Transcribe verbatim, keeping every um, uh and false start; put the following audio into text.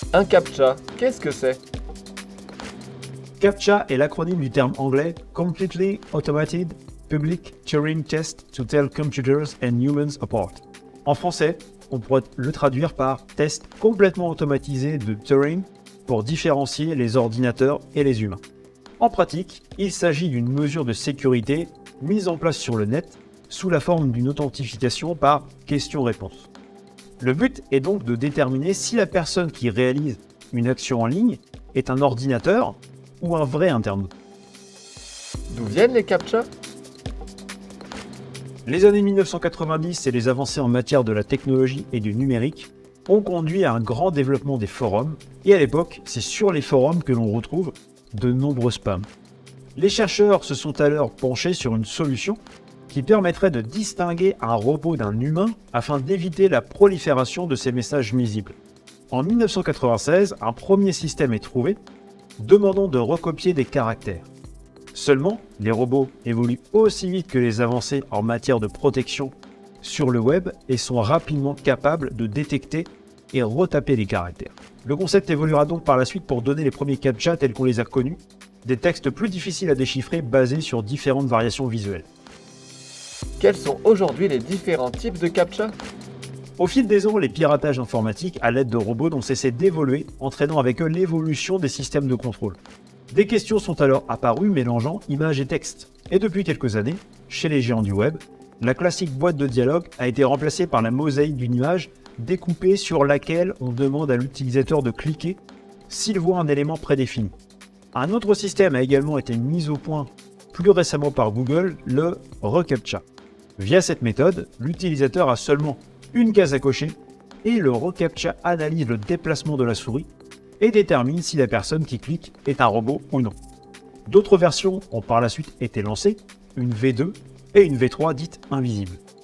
Un CAPTCHA, qu'est-ce que c'est? CAPTCHA est l'acronyme du terme anglais Completely Automated Public Turing Test to Tell Computers and Humans Apart. En français, on pourrait le traduire par test complètement automatisé de Turing pour différencier les ordinateurs et les humains. En pratique, il s'agit d'une mesure de sécurité mise en place sur le net sous la forme d'une authentification par question-réponse. Le but est donc de déterminer si la personne qui réalise une action en ligne est un ordinateur ou un vrai internaute. D'où viennent les CAPTCHA? Les années mille neuf cent quatre-vingt-dix et les avancées en matière de la technologie et du numérique ont conduit à un grand développement des forums, et à l'époque, c'est sur les forums que l'on retrouve de nombreux spams. Les chercheurs se sont alors penchés sur une solution qui permettrait de distinguer un robot d'un humain afin d'éviter la prolifération de ces messages nuisibles. En mille neuf cent quatre-vingt-seize, un premier système est trouvé, demandant de recopier des caractères. Seulement, les robots évoluent aussi vite que les avancées en matière de protection sur le web et sont rapidement capables de détecter et retaper les caractères. Le concept évoluera donc par la suite pour donner les premiers CAPTCHA tels qu'on les a connus, des textes plus difficiles à déchiffrer basés sur différentes variations visuelles. Quels sont aujourd'hui les différents types de CAPTCHA? Au fil des ans, les piratages informatiques à l'aide de robots n'ont cessé d'évoluer, entraînant avec eux l'évolution des systèmes de contrôle. Des questions sont alors apparues mélangeant images et texte. Et depuis quelques années, chez les géants du web, la classique boîte de dialogue a été remplacée par la mosaïque d'une image découpée sur laquelle on demande à l'utilisateur de cliquer s'il voit un élément prédéfini. Un autre système a également été mis au point plus récemment par Google, le reCAPTCHA. Via cette méthode, l'utilisateur a seulement une case à cocher et le reCAPTCHA analyse le déplacement de la souris et détermine si la personne qui clique est un robot ou non. D'autres versions ont par la suite été lancées, une V deux et une V trois dite invisible.